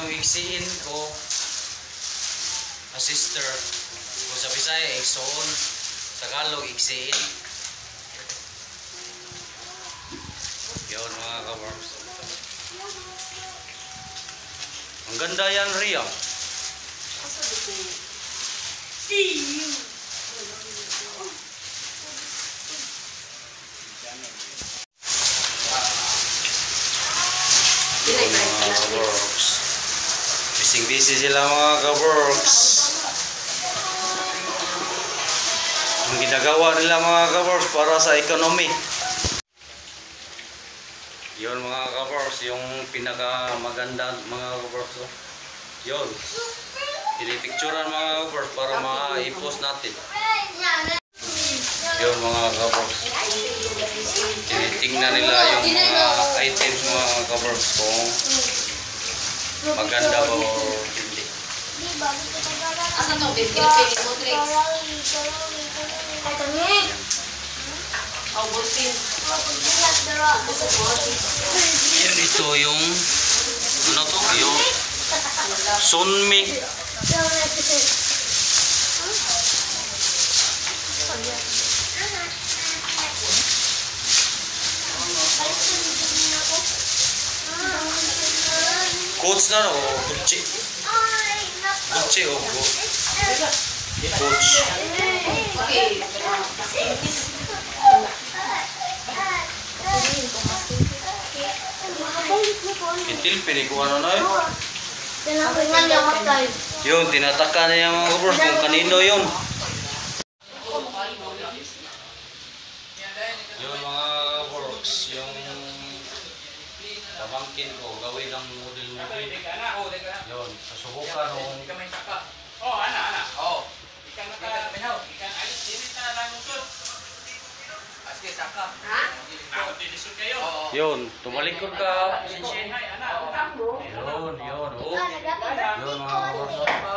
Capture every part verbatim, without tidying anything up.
yung igsiin ko a sister. Kung sa Bisaya, igsoon. Tagalog, igsiin. Yun mga ka-worms. Ang ganda yan, Ria. See you. Mga ka-works. Bising-busy sila mga ka-works. Ang ginagawa nila mga ka-works para sa economy. Yun mga ka-works, yung pinaka maganda mga ka-works. Oh. Yun. Pinipicturean mga ka-works para ma-i-post natin. Yun mga ka-works. Tinitingnan nila yung mga items mga ka-works kung maganda ba o hindi. Asa to? Pilipili mo, Trix. Ito niya. Augustine. Yan ito yung ano to? Yung sunmi. Coach na o Gucci? Gucci o Coach? Okay. Itil, pinikuha na na yun. Yung tinataka niya mga kabros kung kanino yun. Yun mga kabros, yung pamangkin ko, gawin ng model-model. Yun, sasubukan nung... Oh, ana, ana. Oh. Ikan naka mehaw, ikan alis dili ta lang usod. Aske saka. Ha? Ako dilisod kayo. Yun, tumalikod ka. Sinsin hay ana. Yun, yun. Oh. Yun mga kabros.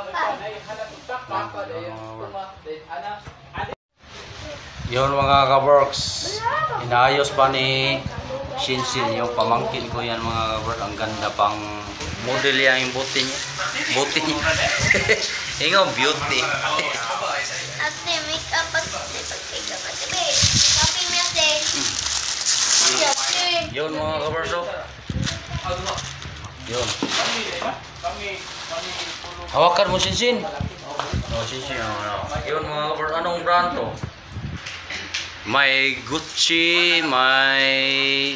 Yun mga kaworks, inaayos pa ni Shinshin yung pamangkin ko yan mga kaworks. Ang ganda pang model yan yung buti niya. Buti niya. Yung beauty. Ate, make up at pag-pick up at tabi. Happy birthday. Yun mga kaworks. Yun. Hawakan mo Shinshin. Oh, Shinshin. Yun mga kaworks. Anong brand to? May Gucci, may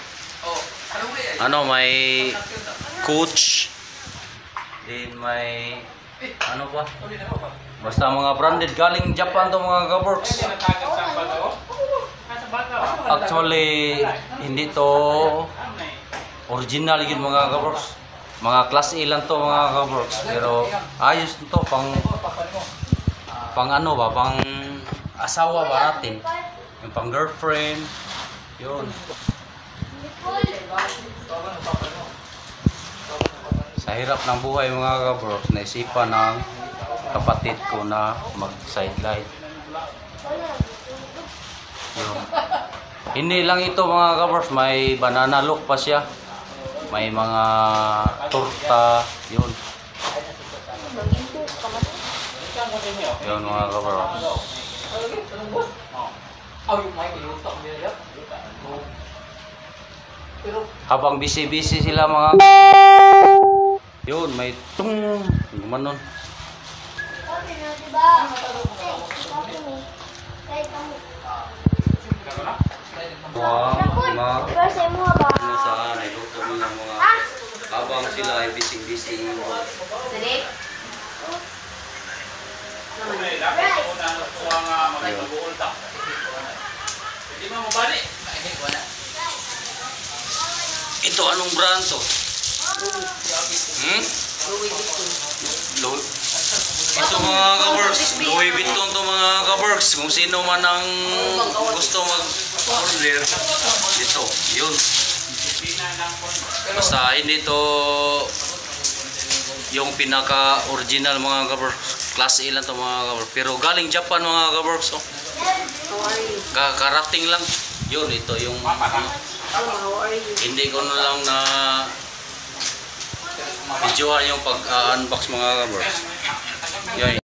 ano, may Coach, din may ano pa? Basta mga branded galing Japan to mga kaworks. Actually, hindi to original yun mga kaworks. Mga class A lang to mga kaworks. Pero ayos to pang pang ano ba, pang asawa ba natin. Yung pang girlfriend, yun. Sa hirap ng buhay mga kabros, naisipan ng kapatid ko na mag-sidelight. Yun. Hindi lang ito mga kabros, may banana look pa siya. May mga torta, yun. Yun mga kabros. Habang busy-busy sila mga yun, may tung gumanon. Wow, mga ano saan, iluto mo ng mga habang sila ay busy-busy. Direk. Ito anong brand to? Hmm? Louis. Ito mga ka-works, Louis Vuitton to mga ka-works. Kung sino man ang gusto mag-order, ito, yun. Basta hindi to yung pinaka-original mga ka-works. Class A lang to mga ka-works. Pero galing Japan mga ka-works. Oh. Kakarating lang. Yun, ito yung ano, hindi ko na lang na Videoan yung pag-unbox mga kabarks. Yan.